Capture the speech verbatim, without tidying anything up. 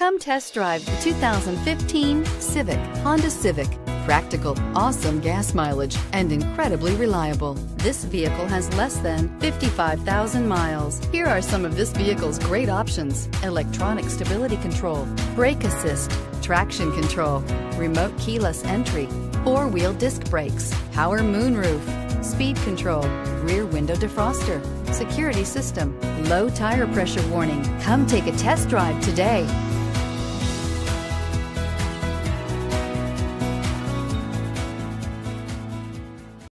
Come test drive the two thousand fifteen Civic, Honda Civic. Practical, awesome gas mileage, and incredibly reliable. This vehicle has less than fifty-five thousand miles. Here are some of this vehicle's great options: electronic stability control, brake assist, traction control, remote keyless entry, four-wheel disc brakes, power moonroof, speed control, rear window defroster, security system, low tire pressure warning. Come take a test drive today.